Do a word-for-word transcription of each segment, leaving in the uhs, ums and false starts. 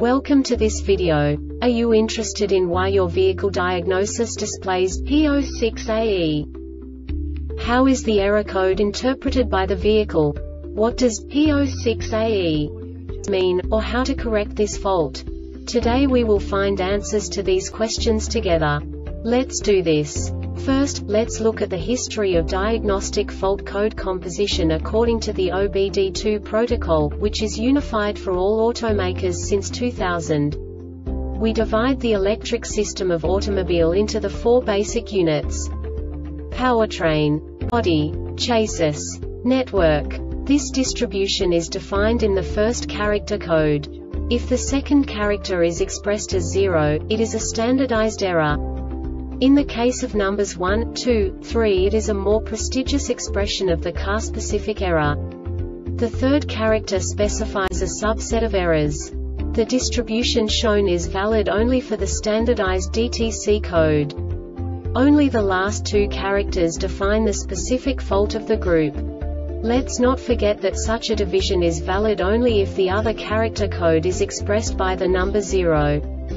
Welcome to this video. Are you interested in why your vehicle diagnosis displays P zero six A E? How is the error code interpreted by the vehicle? What does P zero six A E mean, or how to correct this fault? Today we will find answers to these questions together. Let's do this. First, let's look at the history of diagnostic fault code composition according to the O B D two protocol, which is unified for all automakers since two thousand. We divide the electric system of automobile into the four basic units: powertrain, body, chassis, network. This distribution is defined in the first character code. If the second character is expressed as zero, it is a standardized error. In the case of numbers one, two, three, it is a more prestigious expression of the car-specific error. The third character specifies a subset of errors. The distribution shown is valid only for the standardized D T C code. Only the last two characters define the specific fault of the group. Let's not forget that such a division is valid only if the other character code is expressed by the number zero.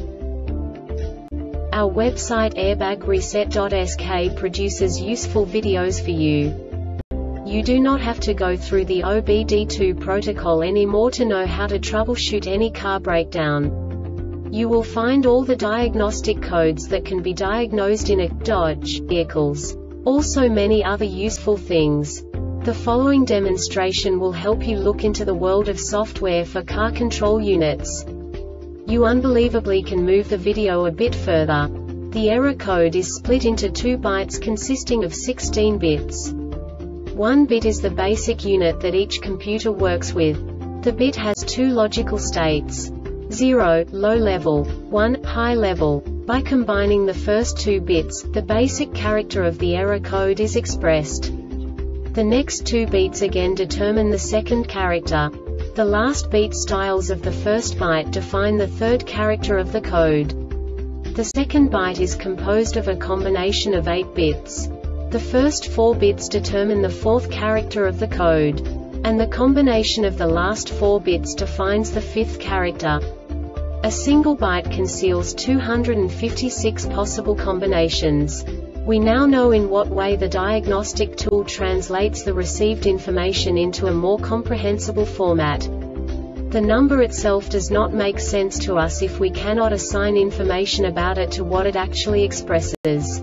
Our website airbag reset dot S K produces useful videos for you. You do not have to go through the O B D two protocol anymore to know how to troubleshoot any car breakdown. You will find all the diagnostic codes that can be diagnosed in a Dodge vehicles. Also many other useful things. The following demonstration will help you look into the world of software for car control units. You unbelievably can move the video a bit further. The error code is split into two bytes consisting of sixteen bits. One bit is the basic unit that each computer works with. The bit has two logical states: zero, low level, one, high level. By combining the first two bits, the basic character of the error code is expressed. The next two beats again determine the second character. The last beat styles of the first byte define the third character of the code. The second byte is composed of a combination of eight bits. The first four bits determine the fourth character of the code. And the combination of the last four bits defines the fifth character. A single byte conceals two hundred fifty-six possible combinations. We now know in what way the diagnostic tool translates the received information into a more comprehensible format. The number itself does not make sense to us if we cannot assign information about it to what it actually expresses.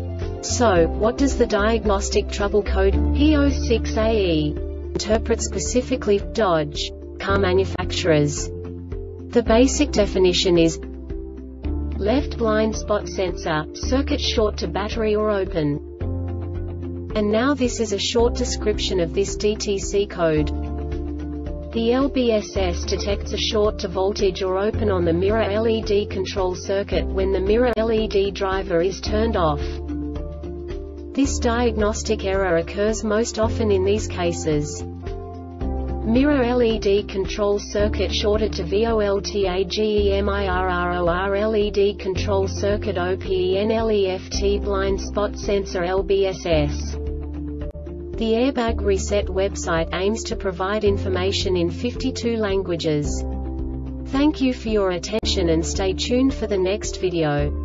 So, what does the diagnostic trouble code P zero six A E interpret specifically for Dodge car manufacturers? The basic definition is left blind spot sensor, circuit short to battery or open. And now this is a short description of this D T C code. The L B S S detects a short to voltage or open on the mirror L E D control circuit when the mirror L E D driver is turned off. This diagnostic error occurs most often in these cases: mirror L E D control circuit shorted to voltagemirror L E D control circuit open blind spot sensor L B S S. The Airbag Reset website aims to provide information in fifty-two languages. Thank you for your attention and stay tuned for the next video.